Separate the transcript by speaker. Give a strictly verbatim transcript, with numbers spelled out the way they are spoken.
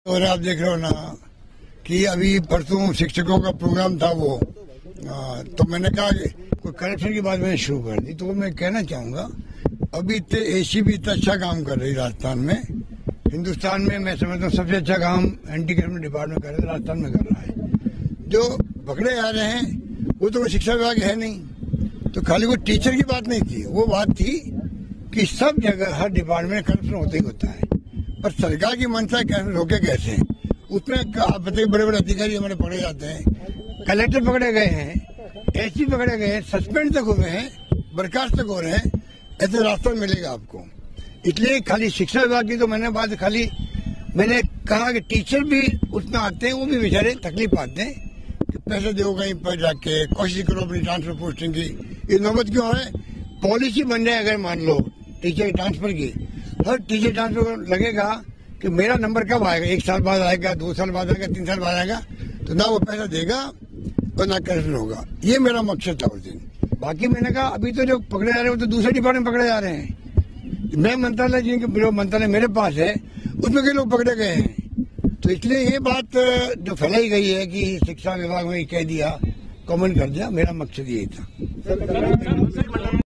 Speaker 1: और आप देख रहे हो ना कि अभी परसों शिक्षकों का प्रोग्राम था वो आ, तो मैंने कहा कि कोई करप्शन की बात मैंने शुरू कर दी। तो मैं कहना चाहूँगा अभी इतने एसी भी इतना अच्छा काम कर रही राजस्थान में, हिंदुस्तान में मैं समझता हूँ सबसे अच्छा काम एंटी करप्शन डिपार्टमेंट कर रहा है, राजस्थान में कर रहा है। जो पकड़े जा रहे हैं वो तो कोई शिक्षा विभाग है नहीं, तो खाली वो टीचर की बात नहीं थी, वो बात थी कि सब जगह हर डिपार्टमेंट में करप्शन होता ही होता है। पर सरकार की मंशा कैसे रोके कैसे, उसमें आप बताइए बड़े बड़े अधिकारी हमारे पकड़े जाते हैं, कलेक्टर पकड़े गए हैं, एसपी पकड़े गए हैं, सस्पेंड तक हुए हैं, बर्खास्त तक हो रहे हैं। ऐसे रास्ता मिलेगा आपको। इसलिए खाली शिक्षा विभाग की तो मैंने बात खाली मैंने कहा कि टीचर भी उसमें आते हैं, वो भी बेचारे तकलीफ पाते हैं कि पैसे दो कहीं पर जाके कोशिश करो अपनी ट्रांसफर पोस्टिंग की। ये नौबत क्यों है? पॉलिसी बन जाए अगर मान लो टीचर ट्रांसफर की, हर टीचर ट्रांसफर लगेगा कि मेरा नंबर कब आएगा, एक साल बाद आएगा, दो साल बाद आएगा, तीन साल बाद आएगा, तो ना वो पैसा देगा और ना करप्शन होगा। ये मेरा मकसद था उस दिन। बाकी मैंने कहा अभी तो जो पकड़े जा रहे हैं वो तो दूसरे डिपार्टमेंट पकड़े जा रहे हैं। मैं मंत्रालय जिनके जो मंत्रालय मेरे पास है उसमें कई लोग पकड़े गए हैं। तो इसलिए ये बात जो फैलाई गई है कि शिक्षा विभाग में कह दिया, कमेंट कर दिया, मेरा मकसद यही था।